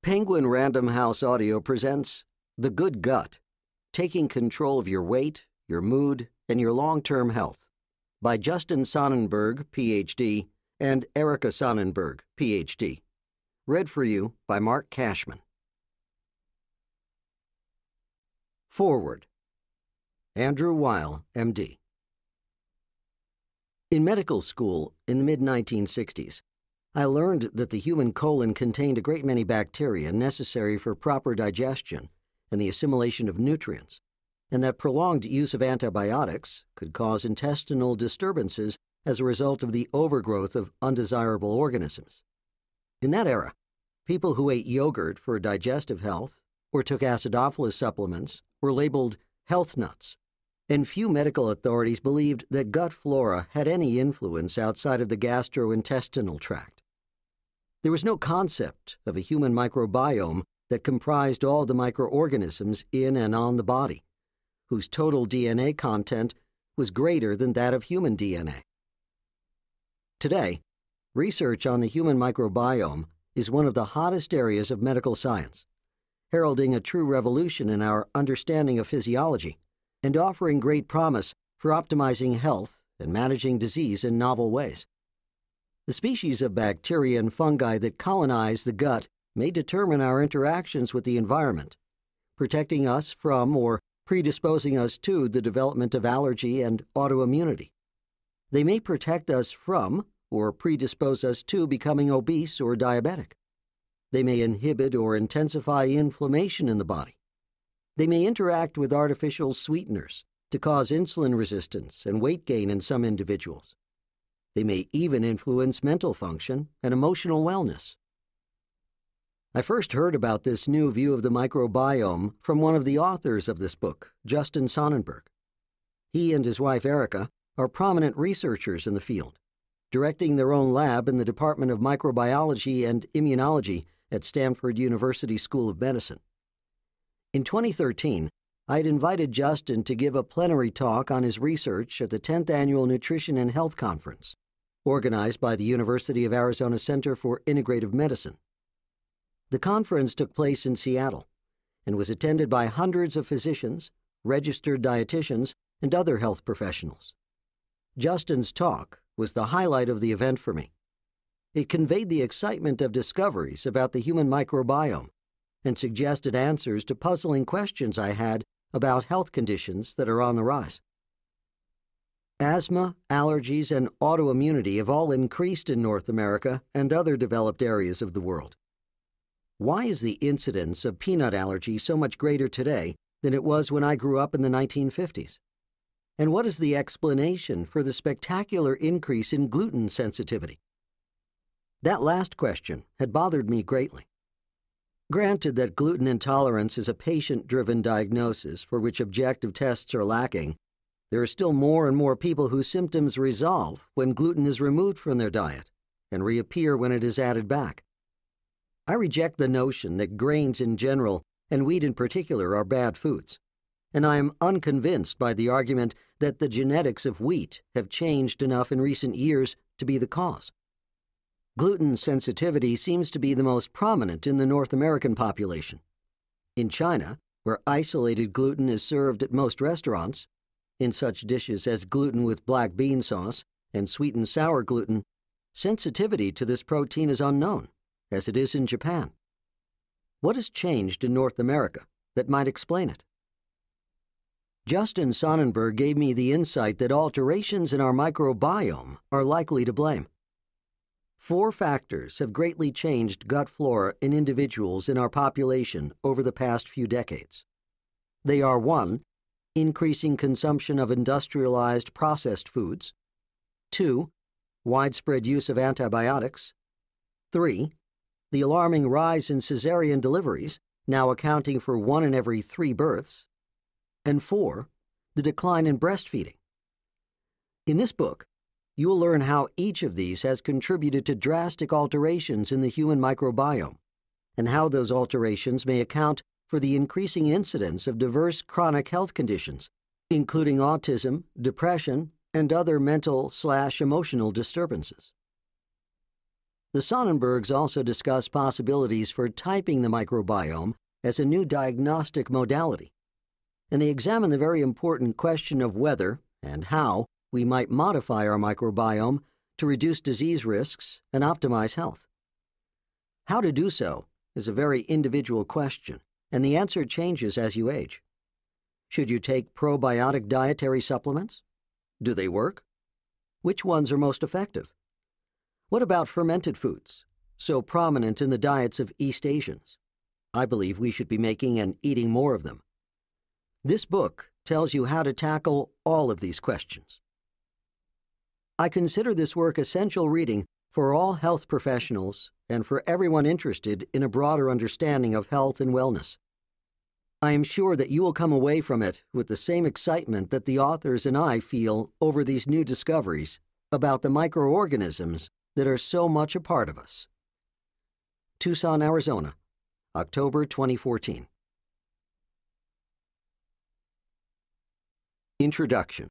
Penguin Random House Audio presents The Good Gut, Taking Control of Your Weight, Your Mood, and Your Long-Term Health by Justin Sonnenburg, Ph.D., and Erica Sonnenburg, Ph.D. Read for you by Marc Cashman. Foreword. Andrew Weil, M.D. In medical school in the mid-1960s, I learned that the human colon contained a great many bacteria necessary for proper digestion and the assimilation of nutrients, and that prolonged use of antibiotics could cause intestinal disturbances as a result of the overgrowth of undesirable organisms. In that era, people who ate yogurt for digestive health or took acidophilus supplements were labeled health nuts, and few medical authorities believed that gut flora had any influence outside of the gastrointestinal tract. There was no concept of a human microbiome that comprised all the microorganisms in and on the body, whose total DNA content was greater than that of human DNA. Today, research on the human microbiome is one of the hottest areas of medical science, heralding a true revolution in our understanding of physiology and offering great promise for optimizing health and managing disease in novel ways. The species of bacteria and fungi that colonize the gut may determine our interactions with the environment, protecting us from or predisposing us to the development of allergy and autoimmunity. They may protect us from or predispose us to becoming obese or diabetic. They may inhibit or intensify inflammation in the body. They may interact with artificial sweeteners to cause insulin resistance and weight gain in some individuals. They may even influence mental function and emotional wellness. I first heard about this new view of the microbiome from one of the authors of this book, Justin Sonnenburg. He and his wife Erica are prominent researchers in the field, directing their own lab in the Department of Microbiology and Immunology at Stanford University School of Medicine. In 2013, I had invited Justin to give a plenary talk on his research at the 10th Annual Nutrition and Health Conference, organized by the University of Arizona Center for Integrative Medicine. The conference took place in Seattle and was attended by hundreds of physicians, registered dietitians, and other health professionals. Justin's talk was the highlight of the event for me. It conveyed the excitement of discoveries about the human microbiome and suggested answers to puzzling questions I had about health conditions that are on the rise. Asthma, allergies, and autoimmunity have all increased in North America and other developed areas of the world. Why is the incidence of peanut allergy so much greater today than it was when I grew up in the 1950s? And what is the explanation for the spectacular increase in gluten sensitivity? That last question had bothered me greatly. Granted that gluten intolerance is a patient-driven diagnosis for which objective tests are lacking, there are still more and more people whose symptoms resolve when gluten is removed from their diet and reappear when it is added back. I reject the notion that grains in general and wheat in particular are bad foods, and I am unconvinced by the argument that the genetics of wheat have changed enough in recent years to be the cause. Gluten sensitivity seems to be the most prominent in the North American population. In China, where isolated gluten is served at most restaurants, in such dishes as gluten with black bean sauce and sweet and sour gluten, sensitivity to this protein is unknown, as it is in Japan. What has changed in North America that might explain it? Justin Sonnenburg gave me the insight that alterations in our microbiome are likely to blame. 4 factors have greatly changed gut flora in individuals in our population over the past few decades. They are 1. Increasing consumption of industrialized processed foods. 2. Widespread use of antibiotics. 3. The alarming rise in cesarean deliveries, now accounting for 1 in every 3 births. And 4. The decline in breastfeeding. In this book, you will learn how each of these has contributed to drastic alterations in the human microbiome, and how those alterations may account for the increasing incidence of diverse chronic health conditions, including autism, depression, and other mental/emotional disturbances. The Sonnenburgs also discuss possibilities for typing the microbiome as a new diagnostic modality, and they examine the very important question of whether and how we might modify our microbiome to reduce disease risks and optimize health. How to do so is a very individual question, and the answer changes as you age. Should you take probiotic dietary supplements? Do they work? Which ones are most effective? What about fermented foods, so prominent in the diets of East Asians? I believe we should be making and eating more of them. This book tells you how to tackle all of these questions. I consider this work essential reading for all health professionals and for everyone interested in a broader understanding of health and wellness. I am sure that you will come away from it with the same excitement that the authors and I feel over these new discoveries about the microorganisms that are so much a part of us. Tucson, Arizona, October 2014. Introduction.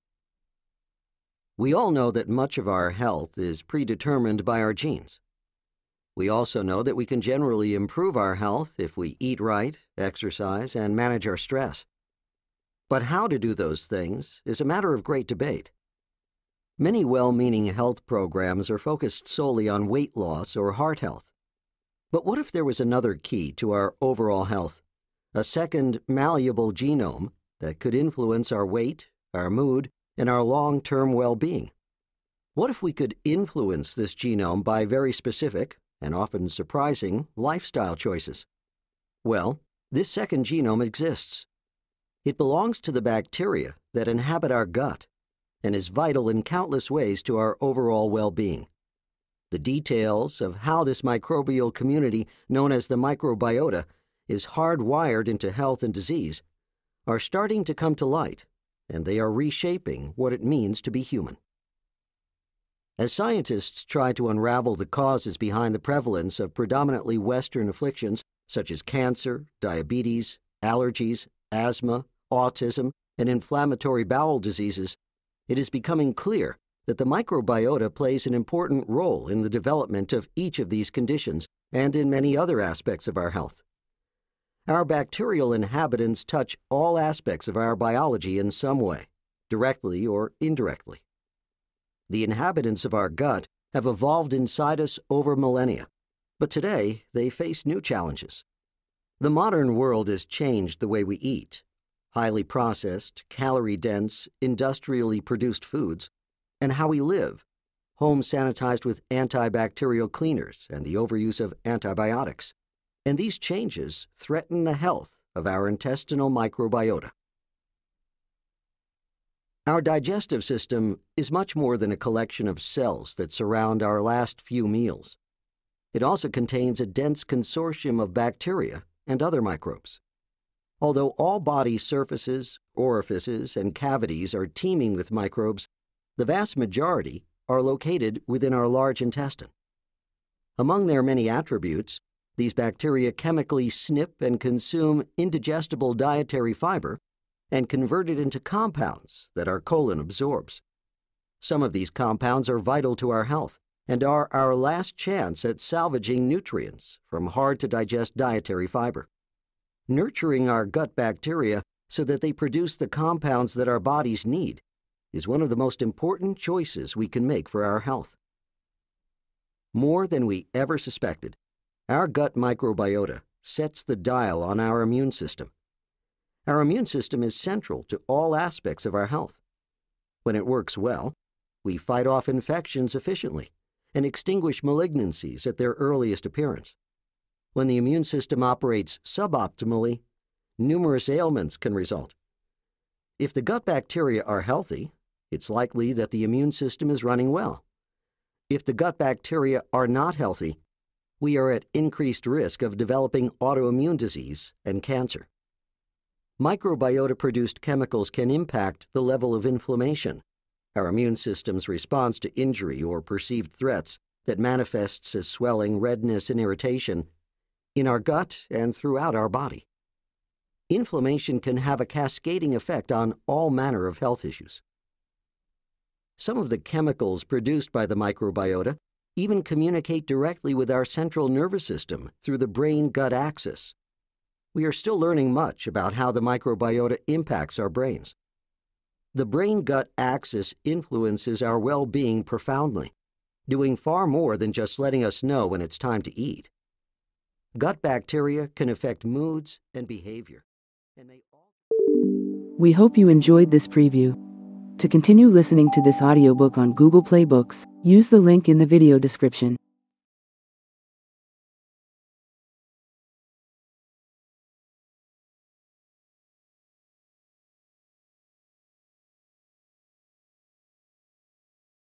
We all know that much of our health is predetermined by our genes. We also know that we can generally improve our health if we eat right, exercise, and manage our stress. But how to do those things is a matter of great debate. Many well-meaning health programs are focused solely on weight loss or heart health. But what if there was another key to our overall health, a second malleable genome that could influence our weight, our mood, and our long-term well-being? What if we could influence this genome by very specific, and often surprising, lifestyle choices? Well, this second genome exists. It belongs to the bacteria that inhabit our gut and is vital in countless ways to our overall well-being. The details of how this microbial community, known as the microbiota, is hardwired into health and disease are starting to come to light, and they are reshaping what it means to be human. As scientists try to unravel the causes behind the prevalence of predominantly Western afflictions such as cancer, diabetes, allergies, asthma, autism, and inflammatory bowel diseases, it is becoming clear that the microbiota plays an important role in the development of each of these conditions and in many other aspects of our health. Our bacterial inhabitants touch all aspects of our biology in some way, directly or indirectly. The inhabitants of our gut have evolved inside us over millennia, but today they face new challenges. The modern world has changed the way we eat. Highly processed, calorie-dense, industrially produced foods, and how we live, home sanitized with antibacterial cleaners and the overuse of antibiotics. And these changes threaten the health of our intestinal microbiota. Our digestive system is much more than a collection of cells that surround our last few meals. It also contains a dense consortium of bacteria and other microbes. Although all body surfaces, orifices, and cavities are teeming with microbes, the vast majority are located within our large intestine. Among their many attributes, these bacteria chemically snip and consume indigestible dietary fiber and convert it into compounds that our colon absorbs. Some of these compounds are vital to our health and are our last chance at salvaging nutrients from hard-to-digest dietary fiber. Nurturing our gut bacteria so that they produce the compounds that our bodies need is one of the most important choices we can make for our health. More than we ever suspected, our gut microbiota sets the dial on our immune system. Our immune system is central to all aspects of our health. When it works well, we fight off infections efficiently and extinguish malignancies at their earliest appearance. When the immune system operates suboptimally, numerous ailments can result. If the gut bacteria are healthy, it's likely that the immune system is running well. If the gut bacteria are not healthy, we are at increased risk of developing autoimmune disease and cancer. Microbiota-produced chemicals can impact the level of inflammation, our immune system's response to injury or perceived threats that manifests as swelling, redness, and irritation in our gut and throughout our body. Inflammation can have a cascading effect on all manner of health issues. Some of the chemicals produced by the microbiota even communicate directly with our central nervous system through the brain-gut axis. We are still learning much about how the microbiota impacts our brains. The brain-gut axis influences our well-being profoundly, doing far more than just letting us know when it's time to eat. Gut bacteria can affect moods and behavior. We hope you enjoyed this preview. To continue listening to this audiobook on Google Play Books, use the link in the video description.